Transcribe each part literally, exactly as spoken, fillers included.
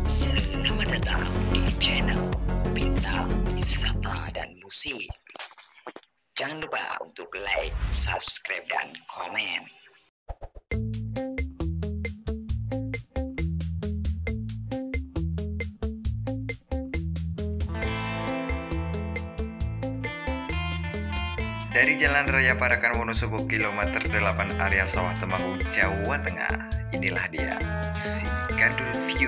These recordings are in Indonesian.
Selamat datang di channel Bintang Wisata dan Musik. Jangan lupa untuk like, subscribe, dan komen. Dari Jalan Raya Parakan Wonosobo kilometer delapan area Sawah Temanggung, Jawa Tengah, inilah dia, si Gandul View.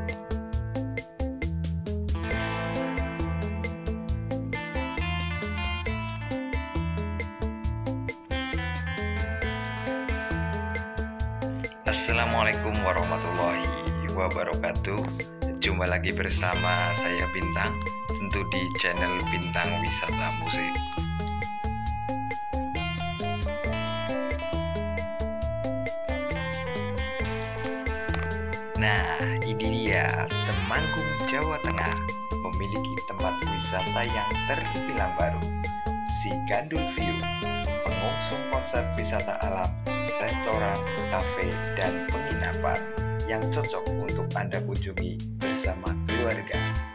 Assalamualaikum warahmatullahi wabarakatuh. Jumpa lagi bersama saya Bintang, tentu di channel Bintang Wisata Musik. Nah, ini dia Temanggung, Jawa Tengah, memiliki tempat wisata yang terbilang baru, si Gandul View, pengusung konsep wisata alam, restoran, kafe, dan penginapan yang cocok untuk Anda kunjungi bersama keluarga.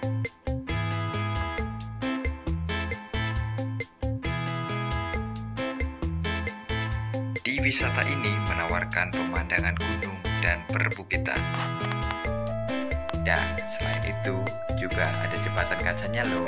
Di wisata ini menawarkan pemandangan gunung dan perbukitan. Dan selain itu juga ada jembatan kacanya loh.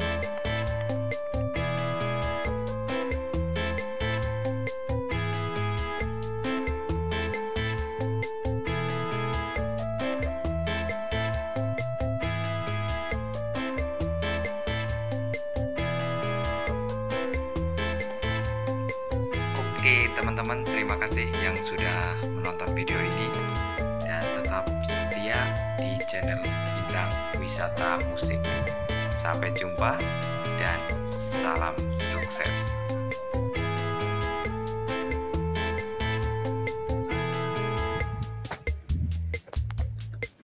Oke teman-teman, terima kasih yang sudah menonton video ini, dan tetap setia di channel Bintang Wisata Musik. Sampai jumpa dan salam sukses.